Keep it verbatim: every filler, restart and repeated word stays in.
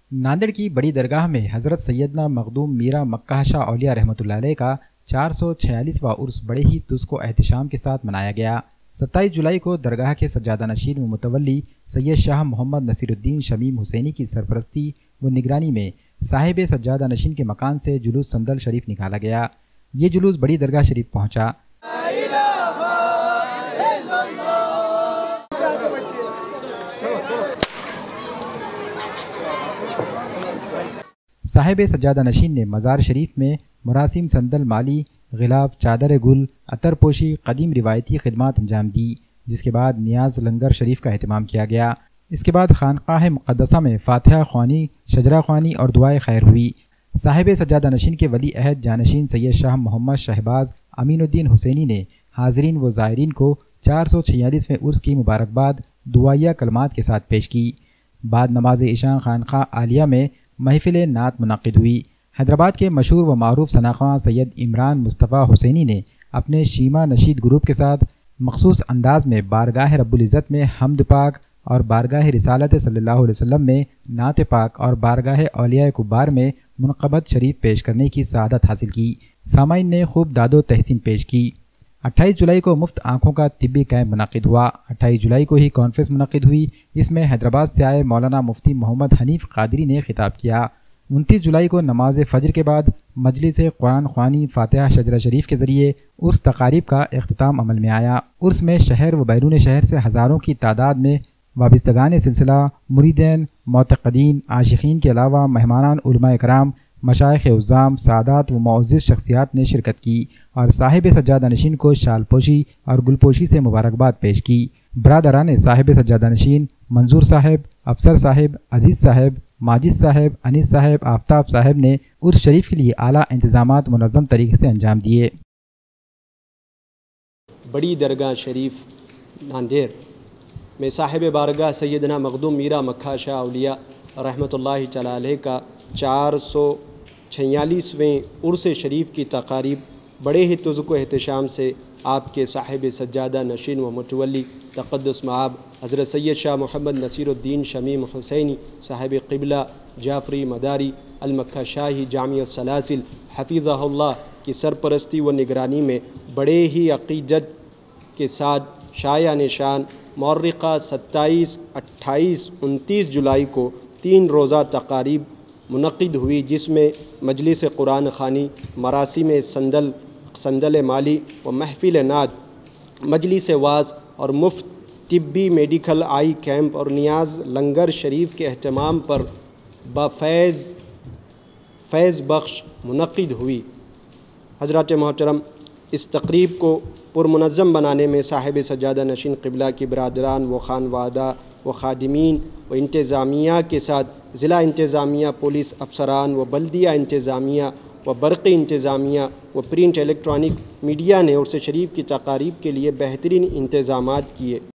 ناندیڑ کی بڑی درگاہ میں حضرت سیدنا مخدوم میرا مکہ شاہ اولیاء رحمۃ اللہ علیہ کا چار سو چھیالیسواں عرس بڑے ہی تسک و احتشام کے ساتھ منایا گیا۔ ستائیس جولائی کو درگاہ کے سجادہ نشین و متولی سید شاہ محمد نصیر الدین شمیم حسینی کی سرپرستی و نگرانی میں صاحب سجادہ نشین کے مکان سے جلوس سندل شریف نکالا گیا۔ یہ جلوس بڑی درگاہ شریف پہنچا۔ صاحب سجادہ نشین نے مزار شریف میں مراسم سندل مالی، غلاف، چادر گل، عطر پوشی، قدیم روایتی خدمات انجام دی، جس کے بعد نیاز لنگر شریف کا اہتمام کیا گیا۔ اس کے بعد خانقاہ مقدسہ میں فاتحہ خوانی، شجرہ خوانی اور دعائے خیر ہوئی۔ صاحب سجادہ نشین کے ولی عہد جانشین سید شاہ محمد شہباز امین الدین حسینی نے حاضرین و زائرین کو چار سو چھیالیسویں عرس کی مبارکباد دعائیہ کلمات کے ساتھ پیش کی۔ بعد نماز عشاء خانقاہ عالیہ میں محفل نعت منعقد ہوئی۔ حیدرآباد کے مشہور و معروف ثناخواں سید عمران مصطفیٰ حسینی نے اپنے شیما نشید گروپ کے ساتھ مخصوص انداز میں بارگاہ رب العزت میں حمد پاک اور بارگاہ رسالت صلی اللہ علیہ وسلم میں نعت پاک اور بارگاہ اولیاء کبار میں منقبت شریف پیش کرنے کی سعادت حاصل کی۔ سامعین نے خوب داد و تحسین پیش کی۔ اٹھائیس جولائی کو مفت آنکھوں کا طبی کیمپ منعقد ہوا۔ اٹھائیس جولائی کو ہی کانفرنس منعقد ہوئی۔ اس میں حیدرآباد سے آئے مولانا مفتی محمد حنیف قادری نے خطاب کیا۔ انتیس جولائی کو نماز فجر کے بعد مجلس قرآن خوانی، فاتحہ شجرہ شریف کے ذریعے عرس تقاریب کا اختتام عمل میں آیا۔ عرس میں شہر و بیرون شہر سے ہزاروں کی تعداد میں وابستگان سلسلہ، مریدین، معتقدین، عاشقین کے علاوہ مہمانان علماء کرام، مشائخ عظام، سادات و معزز شخصیات نے شرکت کی اور صاحب سجادہ نشین کو شال پوشی اور گل پوشی سے مبارکباد پیش کی۔ برادران صاحب سجادہ نشین منظور صاحب، افسر صاحب، عزیز صاحب، ماجد صاحب، انیس صاحب، آفتاب صاحب نے عرس شریف کے لیے اعلیٰ انتظامات منظم طریقے سے انجام دیے۔ بڑی درگاہ شریف ناندیڑ میں صاحب بارگاہ سیدنا مخدوم میرا مکہ شاہ اولیاء رحمۃ اللہ تعالی علیہ کا چار سو چھیالیسویں عرس شریف کی تقاریب بڑے ہی تزک و احتشام سے آپ کے صاحب سجادہ نشین و متولی تقدس مآب حضرت سید شاہ محمد نصیر الدین شمیم حسینی صاحب قبلہ جعفری مداری المکہ شاہی جامع السلاسل حفیظہ اللہ کی سرپرستی و نگرانی میں بڑے ہی عقیدت کے ساتھ شایع نشان مورخہ ستائیس، اٹھائیس، انتیس جولائی کو تین روزہ تقاریب منعقد ہوئی، جس میں مجلس قرآن خوانی، مراسم سندل سندل مالی و محفل نعت، مجلس واعظ اور مفت طبی میڈیکل آئی کیمپ اور نیاز لنگر شریف کے اہتمام پر بفیض فیض بخش منعقد ہوئی۔ حضرات محترم، اس تقریب کو پرمنظم بنانے میں صاحب سجادہ نشین قبلہ کی برادران و خانوادہ و خادمین و انتظامیہ کے ساتھ ضلع انتظامیہ، پولیس افسران و بلدیہ انتظامیہ و برقی انتظامیہ و پرنٹ الیکٹرانک میڈیا نے عرس شریف کی تقاریب کے لیے بہترین انتظامات کیے۔